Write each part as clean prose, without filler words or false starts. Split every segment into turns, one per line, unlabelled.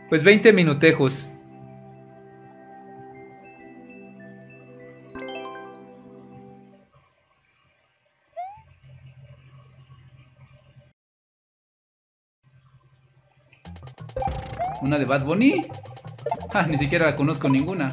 Pues 20 minutejos. ¿Una de Bad Bunny? Ah, ni siquiera conozco ninguna.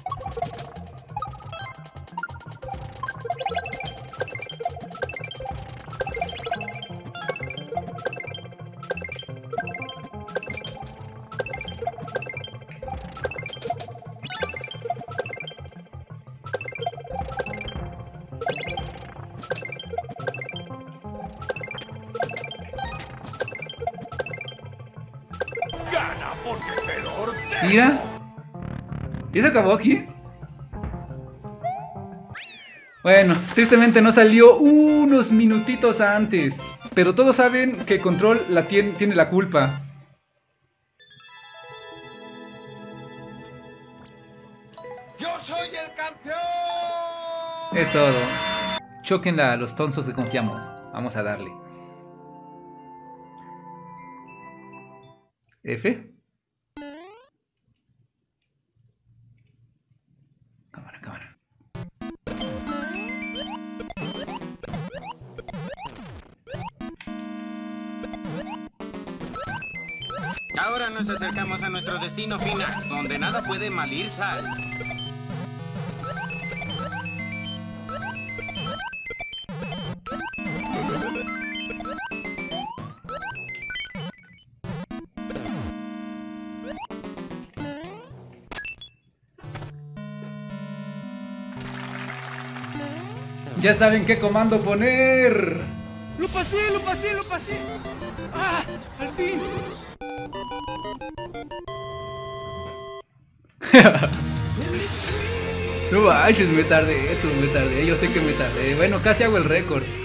Mira. ¿Y se acabó aquí? Bueno, tristemente no salió unos minutitos antes. Pero todos saben que Control tiene la culpa.
¡Yo soy el campeón!
Es todo. Chóquenla a los tonsos que confiamos. Vamos a darle. F. Cámara, cámara.
Ahora nos acercamos a nuestro destino final, donde nada puede malir sal.
Ya saben qué comando poner.
¡Lo pasé, lo pasé, lo pasé! ¡Ah! ¡Al fin!
No manches, me tardé, yo sé que me tardé. Bueno, casi hago el récord.